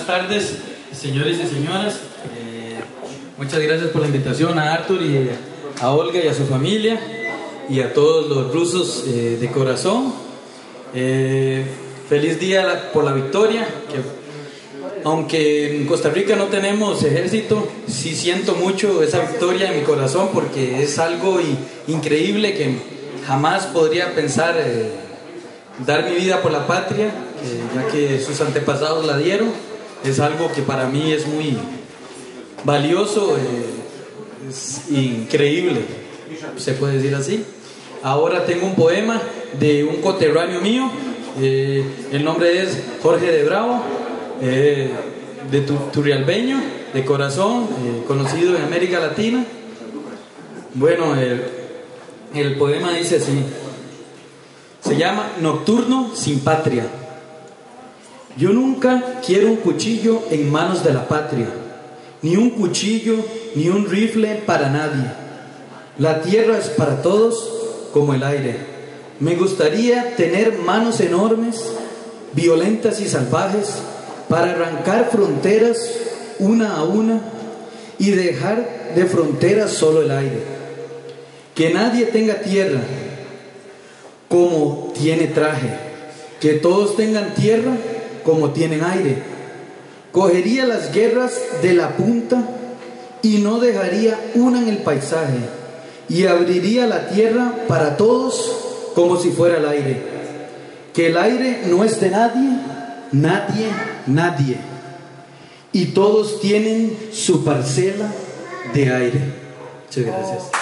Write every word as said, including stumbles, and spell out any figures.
tardes, señores y señoras. Eh, muchas gracias por la invitación a Artur y a Olga y a su familia y a todos los rusos eh, de corazón. Eh, feliz día por la victoria. Que, aunque en Costa Rica no tenemos ejército, sí siento mucho esa victoria en mi corazón porque es algo y, increíble que jamás podría pensar eh, dar mi vida por la patria, eh, ya que sus antepasados la dieron. Es algo que para mí es muy valioso, eh, es increíble, se puede decir así. Ahora tengo un poema de un coterráneo mío, eh, el nombre es Jorge de Bravo, eh, de Turrialbeño, de corazón, eh, conocido en América Latina. Bueno, el, el poema dice así, se llama Nocturno sin patria. Yo nunca quiero un cuchillo en manos de la patria, ni un cuchillo ni un rifle para nadie. La tierra es para todos como el aire. Me gustaría tener manos enormes, violentas y salvajes, para arrancar fronteras una a una y dejar de fronteras solo el aire. Que nadie tenga tierra como tiene traje, que todos tengan tierra como tienen aire. Cogería las guerras de la punta y no dejaría una en el paisaje, y abriría la tierra para todos como si fuera el aire. Que el aire no es de nadie, nadie, nadie, y todos tienen su parcela de aire. Muchas gracias.